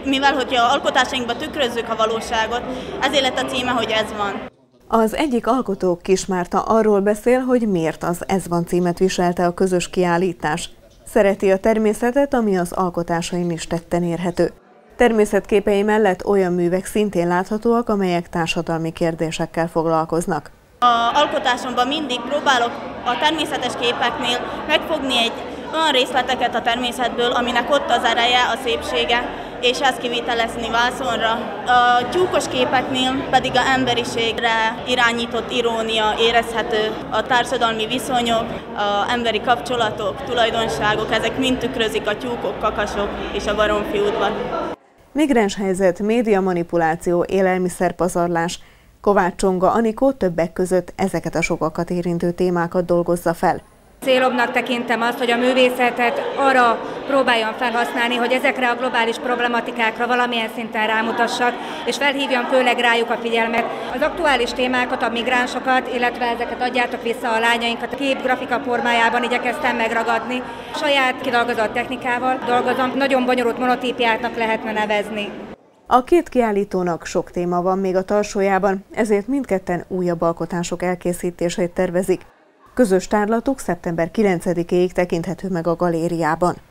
mivel hogy a alkotásainkban tükrözzük a valóságot, ezért lett a címe, hogy Ez van. Az egyik alkotó, Kis Márta arról beszél, hogy miért az Ez van címet viselte a közös kiállítás. Szereti a természetet, ami az alkotásain is tetten érhető. Természetképei mellett olyan művek szintén láthatóak, amelyek társadalmi kérdésekkel foglalkoznak. A alkotásomban mindig próbálok a természetes képeknél megfogni olyan részleteket a természetből, aminek ott az ereje, a szépsége, és ezt kivitelezni vászonra. A tyúkos képeknél pedig az emberiségre irányított irónia érezhető, a társadalmi viszonyok, az emberi kapcsolatok, tulajdonságok, ezek mind tükrözik a tyúkok, kakasok és a baromfi udvar. Migráns helyzet, médiamanipuláció, élelmiszerpazarlás. Kovács Csonga Anikó többek között ezeket a sokakat érintő témákat dolgozza fel. Célomnak tekintem azt, hogy a művészetet arra próbáljam felhasználni, hogy ezekre a globális problematikákra valamilyen szinten rámutassak, és felhívjam főleg rájuk a figyelmet. Az aktuális témákat, a migránsokat, illetve ezeket adjátok vissza a lányainkat a képgrafika formájában igyekeztem megragadni. Saját kidolgozott technikával dolgozom, nagyon bonyolult monotípiáknak lehetne nevezni. A két kiállítónak sok téma van még a tarsójában, ezért mindketten újabb alkotások elkészítését tervezik. Közös tárlatuk szeptember 9-éig tekinthető meg a galériában.